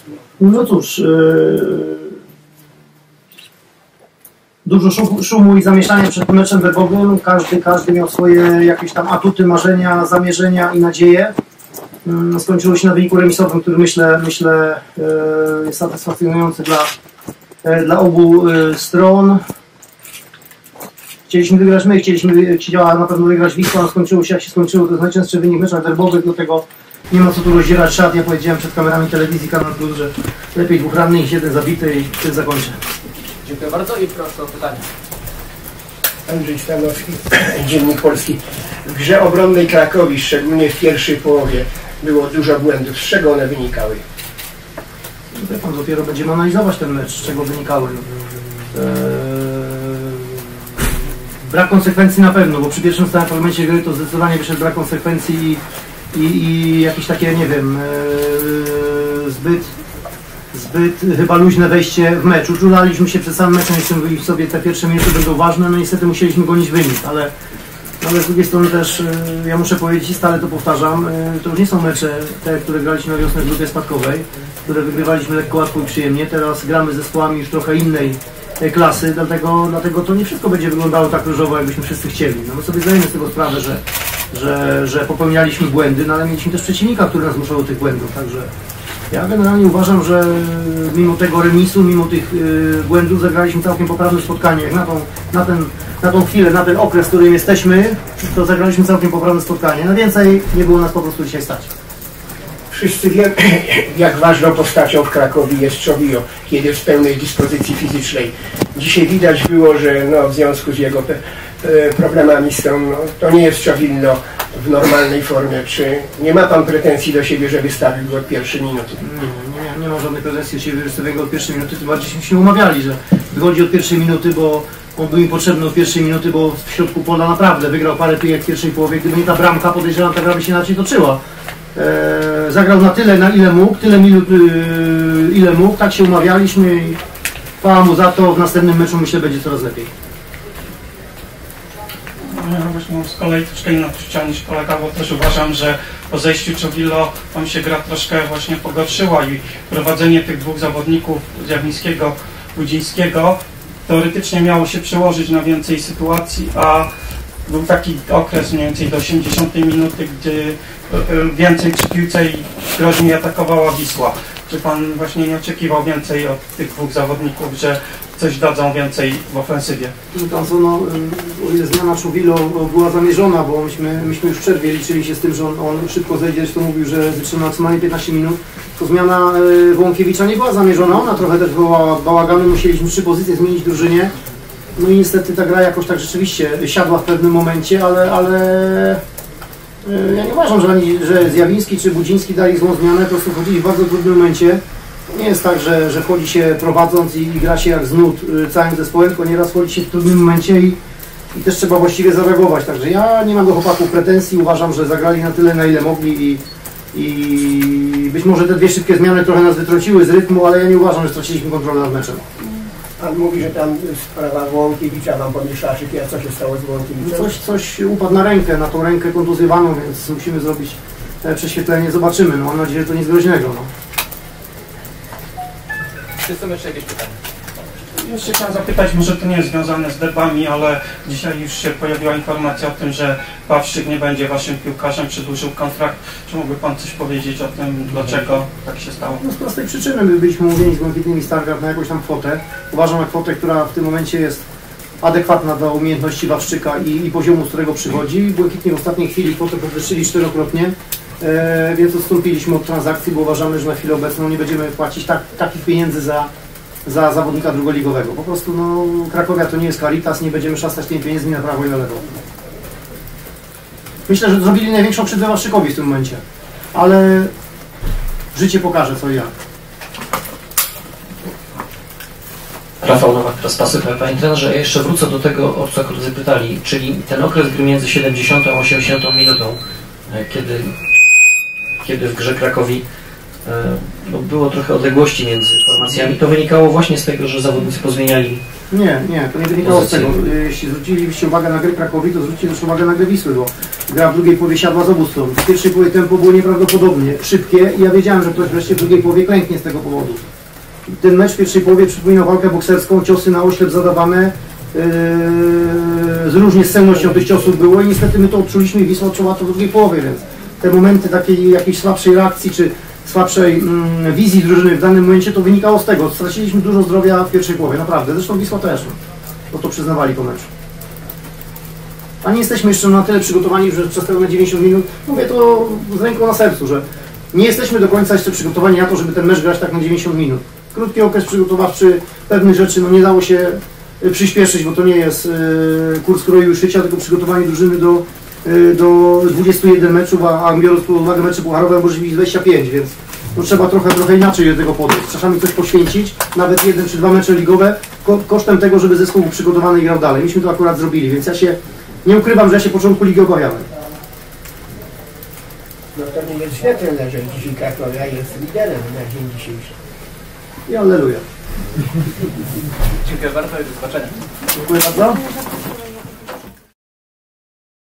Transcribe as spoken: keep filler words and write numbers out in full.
No cóż, yy... dużo szumu, szumu i zamieszania przed meczem werbowym. Każdy, każdy miał swoje jakieś tam atuty, marzenia, zamierzenia i nadzieje. Skończyło się na wyniku remisowym, który myślę, myślę jest satysfakcjonujący dla, dla obu stron. Chcieliśmy wygrać my, chcieliśmy, chciała na pewno wygrać Wisła, no skończyło się jak się skończyło. To jest najczęstszy wynik w meczach derbowych, do tego nie ma co tu rozdzierać szat. Ja powiedziałem przed kamerami telewizji Kanal Plus, że lepiej dwóch rannych niż jeden zabity i tym zakończę. Dziękuję bardzo i proszę o pytanie. Andrzej Stanowski, Dziennik Polski. W grze obronnej Krakowi, szczególnie w pierwszej połowie, było dużo błędów. Z czego one wynikały? Wie pan, dopiero będziemy analizować ten mecz, z czego wynikały. Eee... Brak konsekwencji na pewno, bo przy pierwszym stałym fragmencie gry to zdecydowanie wyszedł brak konsekwencji i, i, i jakieś takie, nie wiem, eee... zbyt zbyt chyba luźne wejście w mecz. Uczulaliśmy się przed samym meczem, jeszcze mówiliśmy sobie, te pierwsze minuty będą ważne, no niestety musieliśmy gonić wynik, ale, ale z drugiej strony też ja muszę powiedzieć i stale to powtarzam, to już nie są mecze te, które graliśmy na wiosnę w grupie spadkowej, które wygrywaliśmy lekko, łatwo i przyjemnie. Teraz gramy z zespołami już trochę innej klasy, dlatego, dlatego to nie wszystko będzie wyglądało tak różowo, jakbyśmy wszyscy chcieli. No my sobie zdajemy z tego sprawę, że, że, że popełnialiśmy błędy, no ale mieliśmy też przeciwnika, który nas zmuszał do tych błędów, także ja generalnie uważam, że mimo tego remisu, mimo tych y, błędów zagraliśmy całkiem poprawne spotkanie. Jak na tą, na, ten, na tą chwilę, na ten okres, w którym jesteśmy, to zagraliśmy całkiem poprawne spotkanie. Na więcej nie było nas po prostu dzisiaj stać. Wszyscy wiemy, jak ważną postacią w Krakowie jest Czowilo, kiedy jest w pełnej dyspozycji fizycznej. Dzisiaj widać było, że no, w związku z jego problemami z tą, no, to nie jest Czowilo w normalnej formie. Czy nie ma pan pretensji do siebie, żeby stawił go od pierwszej minuty? Nie, nie, nie mam żadnej pretensji do siebie, że stawił go od pierwszej minuty. Tym bardziej się umawiali, że wychodzi od pierwszej minuty, bo on był mi potrzebny od pierwszej minuty, bo w środku pola naprawdę wygrał parę pijek w pierwszej połowie. Gdyby nie ta bramka, podejrzewam, ta gra by się inaczej toczyła. Eee, zagrał na tyle, na ile mógł, tyle minut, yy, ile mógł, tak się umawialiśmy i chwała mu za to. W następnym meczu myślę, będzie coraz lepiej. Ja właśnie z kolei troszkę inną chciałem niż kolega, bo też uważam, że po zejściu Czowilo tam się gra troszkę właśnie pogorszyła i prowadzenie tych dwóch zawodników, Ziawińskiego, Budzińskiego, teoretycznie miało się przełożyć na więcej sytuacji, a był taki okres mniej więcej do osiemdziesiątej minuty, gdy więcej przy piłce i groźnie atakowała Wisła. Czy pan właśnie nie oczekiwał więcej od tych dwóch zawodników, że coś dadzą więcej w ofensywie? Tam co, no, o ile zmiana Czowilo była zamierzona, bo myśmy, myśmy już w przerwie liczyli się z tym, że on, on szybko zejdzie, zresztą mówił, że wytrzyma maksymalnie piętnaście minut, to zmiana y, Wołąkiewicza nie była zamierzona, ona trochę też wywołała bałaganu, musieliśmy trzy pozycje zmienić w drużynie, no i niestety ta gra jakoś tak rzeczywiście siadła w pewnym momencie, ale, ale y, ja nie uważam, że, ani, że Zjawiński czy Budziński dali złą zmianę, po prostu chodzili w bardzo trudnym momencie. Nie jest tak, że, że wchodzi się prowadząc i, i gra się jak z nut y, całym zespołem, tylko nieraz wchodzi się w trudnym momencie i, i też trzeba właściwie zareagować. Także ja nie mam do chłopaków pretensji, uważam, że zagrali na tyle, na ile mogli i, i być może te dwie szybkie zmiany trochę nas wytrąciły z rytmu, ale ja nie uważam, że straciliśmy kontrolę nad meczem. Pan mówi, że tam sprawa Wołąkiewicza wam pomieszała, a co się stało z Wołąkiewiczem? Coś, coś upadł na rękę, na tą rękę kontuzjowaną, więc musimy zrobić prześwietlenie, zobaczymy. No, mam nadzieję, że to nic groźnego. No. Czy są jeszcze jakieś pytania? Jeszcze chciałem zapytać, może to nie jest związane z derbami, ale dzisiaj już się pojawiła informacja o tym, że Pawrzyk nie będzie waszym piłkarzem, przedłużył kontrakt. Czy mógłby pan coś powiedzieć o tym, dlaczego tak się stało? No z prostej przyczyny my byliśmy umówieni z Błękitnymi Stargard na jakąś tam kwotę. Uważam na kwotę, która w tym momencie jest adekwatna do umiejętności Wawrzyka i, i poziomu, z którego przychodzi. Błękitni w ostatniej chwili kwotę podwyższyli czterokrotnie, e, więc odstąpiliśmy od transakcji, bo uważamy, że na chwilę obecną nie będziemy płacić tak, takich pieniędzy za za zawodnika drugoligowego. Po prostu no, Krakowia to nie jest Caritas, nie będziemy szastać tymi pieniędzmi na prawo i na lewo. Myślę, że zrobili największą krzywdę Wawrzykowi w tym momencie, ale życie pokaże co i jak. Rafał Nowak, Traspasy. Panie trenerze, ja jeszcze wrócę do tego, o co koledzy pytali, czyli ten okres gry między siedemdziesiątą a osiemdziesiątą minutą, kiedy, kiedy w grze Krakowi no, było trochę odległości między formacjami. To wynikało właśnie z tego, że zawodnicy pozmieniali. Nie, nie, to nie wynikało z tego. Jeśli zwrócilibyście uwagę na grę Krakowi, to zwróćcie też uwagę na grę Wisły, bo gra w drugiej połowie siadła z obu stron. W pierwszej połowie tempo było nieprawdopodobnie szybkie i ja wiedziałem, że ktoś wreszcie w drugiej połowie klęknie z tego powodu. Ten mecz w pierwszej połowie przypominał walkę bokserską, ciosy na oślep zadawane, yy, z różnie z celnością tych ciosów było i niestety my to odczuliśmy i Wisła odczuła to w drugiej połowie, więc te momenty takiej jakiejś słabszej reakcji czy słabszej mm, wizji drużyny w danym momencie to wynikało z tego. Straciliśmy dużo zdrowia w pierwszej połowie, naprawdę. Zresztą Wisła też, bo to przyznawali po meczu. A nie jesteśmy jeszcze na tyle przygotowani, że przez pełne dziewięćdziesiąt minut, mówię to z ręką na sercu, że nie jesteśmy do końca jeszcze przygotowani na to, żeby ten mecz grać tak na dziewięćdziesiąt minut. Krótki okres przygotowawczy, pewnych rzeczy no nie dało się przyspieszyć, bo to nie jest yy, kurs kroju i szycia, tylko przygotowanie drużyny do, yy, do dwudziestu jeden meczów, a, a biorąc pod uwagę mecze pucharowe może być dwadzieścia pięć, więc no, trzeba trochę, trochę inaczej do tego podejść. Czasami coś poświęcić, nawet jeden czy dwa mecze ligowe, ko kosztem tego, żeby zespół był przygotowany i grał dalej. Myśmy to akurat zrobili, więc ja się nie ukrywam, że ja się początku ligi obawiałem. No to nie jest źle, trenerze, dzisiaj Krakowia jest liderem na dzień dzisiejszy. I alleluja. Dziękuję bardzo i do zobaczenia. Dziękuję bardzo.